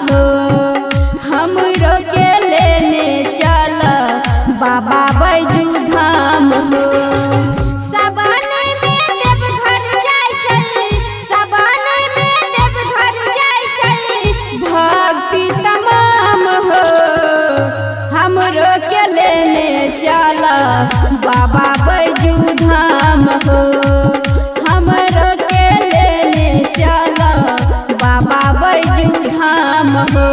हो हमरो के लेने चल बाबा बैजू धाम हो। सावने में देवघर जाय छै, सावने में देवघर जाय छै भक्ति तमाम हो हमरो के लेने चल बाबा बैजू धाम हो हमरो के लेने चल बाबा बैजू धाम हो।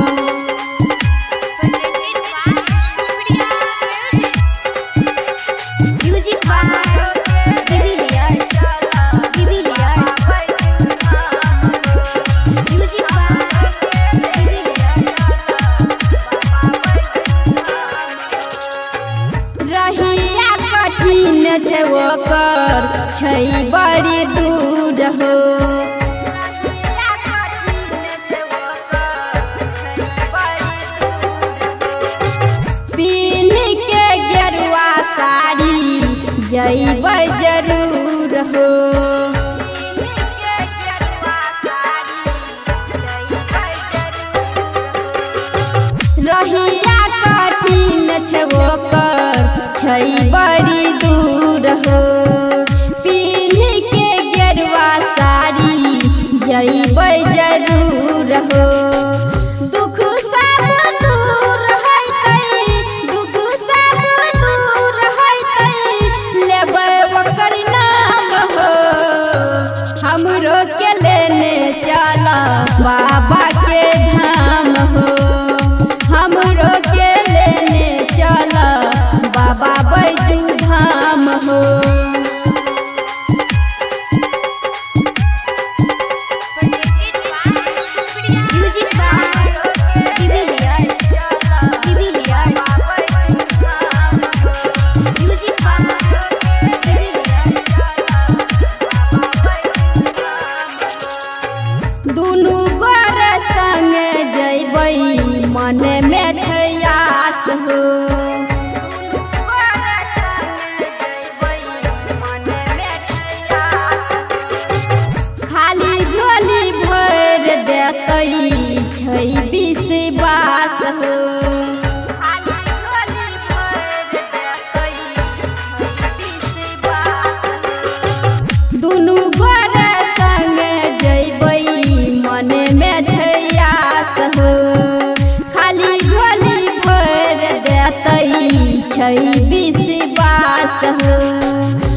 रहिया कठिन छै ओकर छै बड़ी दूर हो। पीन के गेरुआ साड़ी जइबै जरूर हो। रहिया कठिन छै ओकर छै बड़ी दूर हो। पीन के गेरुआ साड़ी जइबै जरूर हो। दुख सब दूर हैतै, दुख सब दूर हैतै लेबै ओकर नाम हो हमरो के लेने चल बाबा के धाम हो हमरो के लेने चल बाबा बैजू धाम हो। दुनू गोरे संगे जइबै मन में छै आस हो। खाली झोली भर देतै छै विश्वास हो। दुनू गोरे संगे जइबै मन में छै आस हो। खाली झोली भर देतै छै विश्वास हो।